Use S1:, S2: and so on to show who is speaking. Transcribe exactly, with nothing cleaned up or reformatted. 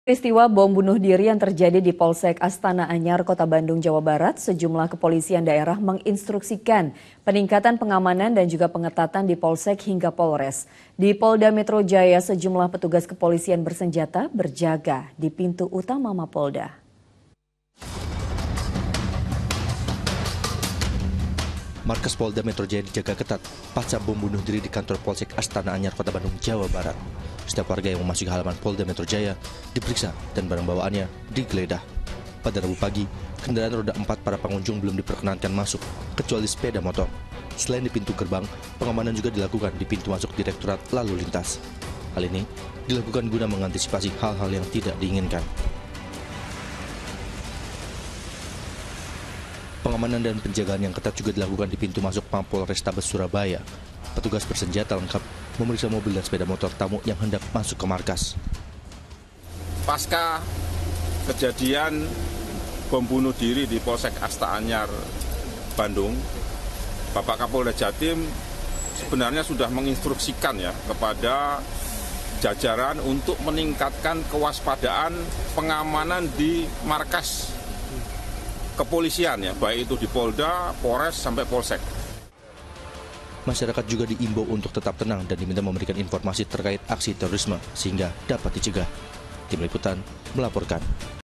S1: Peristiwa bom bunuh diri yang terjadi di Polsek Astana Anyar, Kota Bandung, Jawa Barat, sejumlah kepolisian daerah menginstruksikan peningkatan pengamanan dan juga pengetatan di Polsek hingga Polres. Di Polda Metro Jaya, sejumlah petugas kepolisian bersenjata berjaga di pintu utama Mapolda.
S2: Markas Polda Metro Jaya dijaga ketat pasca bom bunuh diri di kantor Polsek Astana Anyar, Kota Bandung, Jawa Barat. Setiap warga yang memasuki halaman Polda Metro Jaya diperiksa dan barang bawaannya digeledah. Pada Rabu pagi, kendaraan roda empat para pengunjung belum diperkenankan masuk, kecuali sepeda motor. Selain di pintu gerbang, pengamanan juga dilakukan di pintu masuk Direktorat Lalu Lintas. Hal ini dilakukan guna mengantisipasi hal-hal yang tidak diinginkan. Pengamanan dan penjagaan yang ketat juga dilakukan di pintu masuk Mapol Restabes Surabaya. Petugas bersenjata lengkap memeriksa mobil dan sepeda motor tamu yang hendak masuk ke markas.
S3: Pasca kejadian bom bunuh diri di Polsek Astana Anyar, Bandung, Bapak Kapolda Jatim sebenarnya sudah menginstruksikan ya kepada jajaran untuk meningkatkan kewaspadaan pengamanan di markas kepolisian ya, baik itu di Polda, Polres, sampai Polsek.
S2: Masyarakat juga diimbau untuk tetap tenang dan diminta memberikan informasi terkait aksi terorisme sehingga dapat dicegah. Tim Liputan melaporkan.